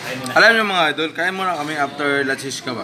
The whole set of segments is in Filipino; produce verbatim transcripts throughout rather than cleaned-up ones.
Alam niyo mga idol, kain muna kami after Lachish ka ba?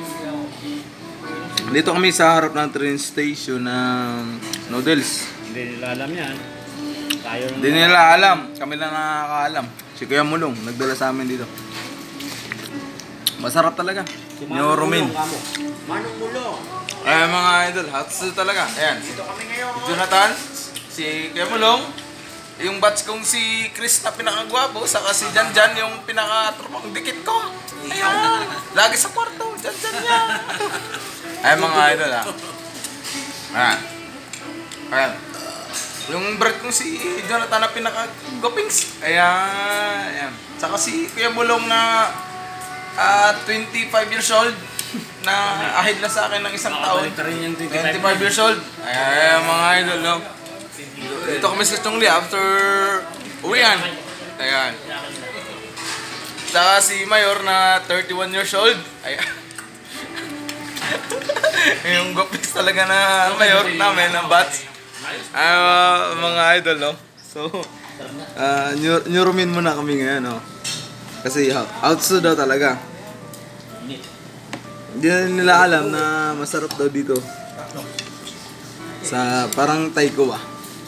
Dito kami sa harap ng train station ng noodles. Hindi nila alam yan. Tayo Hindi nila alam, kami lang nakakaalam. Si Kuya Mulong, nagdala sa amin dito. Masarap talaga. Neuromin. Manong Mulong. Ay mga idol, hot soup talaga. Ayan. Dito kami ngayon. Jonathan, si Kuya Mulong, yung batch kong si Chris na pinakagwapo, saka si Jan Jan yung pinakatropang dikit ko. Ayan. Lagi sa kwarto, Jan Jan niya. Ay mga idol ha. Ayan. Ayan. Yung bread kong si Jonathan na pinakagwapings. Ayan. Ayan. Saka si Kuya Mulong na uh, twenty-five years old. Na ahid na sa akin ng isang taon. twenty-five years old. Ayan mga idol no. Dito kami sa Chongli after uwian. Ayan. Saka si Mayor na thirty-one years old. Ayan. Yung gopis talaga na Mayor namin ng bats. Uh, mga idol no. So, uh, neuromin muna kami ngayon no. Kasi outso daw talaga. Hindi nila alam na masarap daw dito. Sa parang Taiko ba.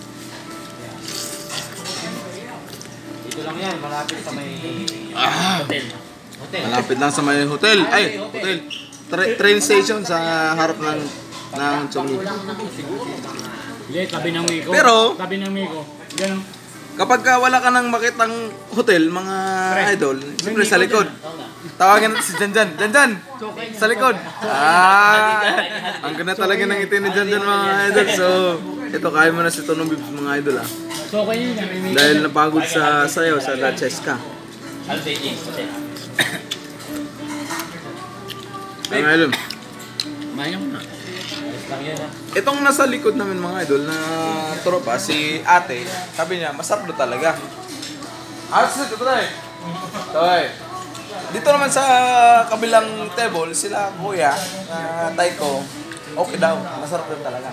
Dito lang yan, malapit sa may Ah, hotel. Hotel. malapit lang sa may hotel. Ay, hotel. Tra train station sa harap ng ng Chongli. Hindi, tabi ng Miko. Pero- tabi ng Miko. Ganun. Kapag ka wala ka nang makitang hotel, mga idol, siyempre sa likod. Tawagan natin si Janjan. Janjan! Sa likod! Ah! Ang ganda talaga ng itin ni Janjan mga idol. So, ito kaya mo na si Tonong Bibs mga idol ah. So, kayo yun, may Miko. Dahil napagod sa sayo sa La Chesca. Mga idol. Mayang na. Lang yan ah. Itong nasa likod namin mga idol na tropa, si ate, sabi niya, masarap na talaga. Alas na, ito tayo. Toy. Dito naman sa kabilang table, sila kuya, na Taiko, okay daw, masarap na talaga.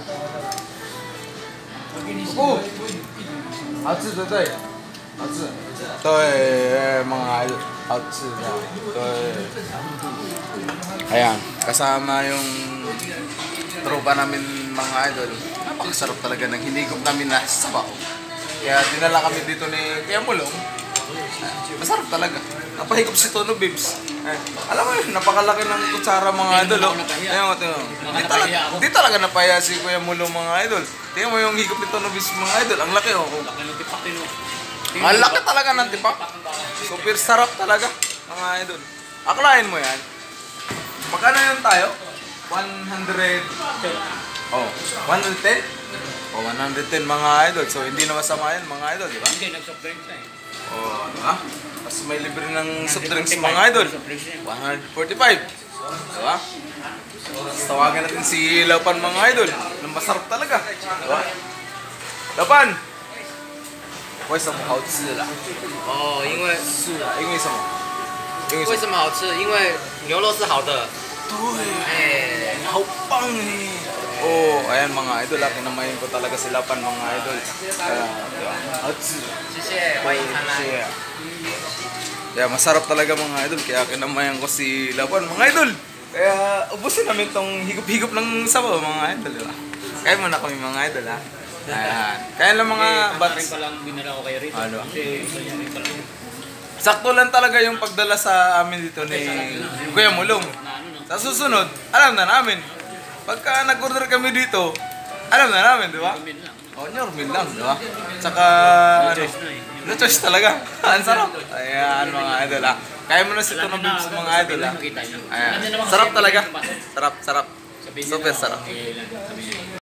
Oh! Atsu, Toy. Atsu. Toy, mga idol. Atsu na. Toy. Ayan, kasama yung tropa namin mga idol. Napakasarap talaga ng hinigop namin na sabaw. Kaya dinala kami dito ni Kuya Mulong. Masarap talaga. Napahigop si Tono Bibs. Eh, alam mo yun, napakalaki ng kutsara mga idol. Oh. Ayun, ito. Di talaga, di talaga napaya si Kuya Mulong mga idol. Tingnan mo yung higop ni Tono Bibs mga idol. Ang laki oh. Ang laki talaga ng tipak. Super sarap talaga mga idol. Aklain mo yan. Magkano yun tayo? one hundred. Oh, one hundred ten? Oh, one hundred ten mga idol. So, hindi na masama yan mga idol, di ba? Hindi, nag-soft drinks na eh. Oh, di ba? Tapos may libre ng soft drinks mga idol. one hundred forty-five. Di ba? Tapos tawagan natin si Lapan mga idol. Na masarap talaga. Di ba? Lapan! 为什么好吃啦？ 哦，因为是啊，因为什么？因为为什么好吃？因为牛肉是好的。 对， 哎， 好棒eh. Oh, ayan mga idol, ah, kinamayin ko talaga si Lapan mga idol. Kaya, atsu. 谢谢，欢迎参来。 Siya. Kaya masarap talaga mga idol, kaya kinamayan ko si Lapan mga idol. Kaya ubusin namin tong higop-higop ng sabaw mga idol, di ba? Kaya muna kami mga idol ha. Ayan. Kaya lang mga Bats. bats. pa lang binala ko kay Rito. Ano? Kasi gusto niya rin pala. Sakto lang talaga yung pagdala sa amin dito ni Kuya Mulong. Sa susunod, alam na namin. Pagka nag-order kami dito, alam na namin, di ba? O, normal lang, di ba? Tsaka, ano, no choice talaga. Ang sarap. Ayan, mga idol, ha. Kaya mo na si Tono Bibs, mga idol, ha. Ayan. Sarap talaga. Sarap, sarap. Super sarap.